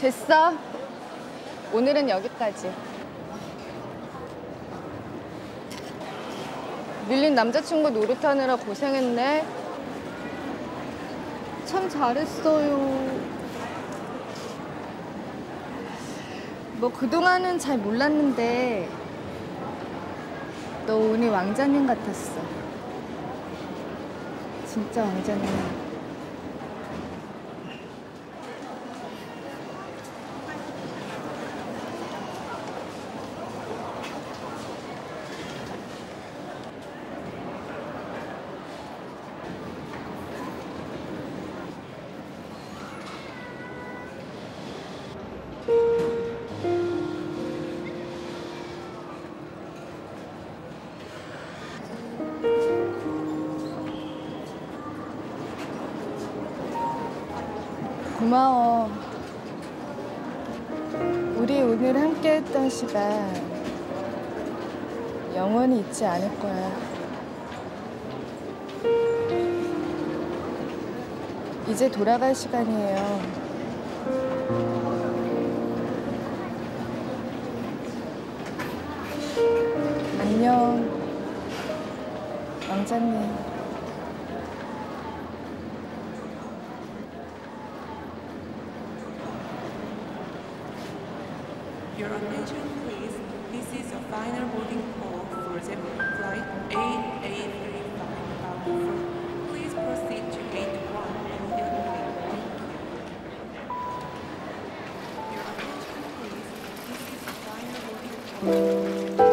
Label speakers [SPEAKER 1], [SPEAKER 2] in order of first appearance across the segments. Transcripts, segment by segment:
[SPEAKER 1] 됐어. 오늘은 여기까지. 밀린 남자친구 노릇하느라 고생했네. 참 잘했어요. 뭐 그동안은 잘 몰랐는데 너 오늘 왕자님 같았어. 진짜 왕자님. 고마워. 우리 오늘 함께 했던 시간 영원히 잊지 않을 거야. 이제 돌아갈 시간이에요. 안녕, 왕자님.
[SPEAKER 2] Your attention, please. This is a final boarding call for the flight AA35 bound for. Please proceed to gate 1 immediately. Your attention, please. This is a final boarding call.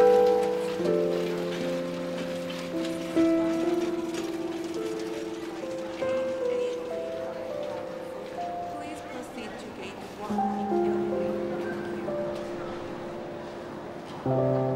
[SPEAKER 2] Please proceed to gate 1 immediately. Thank you.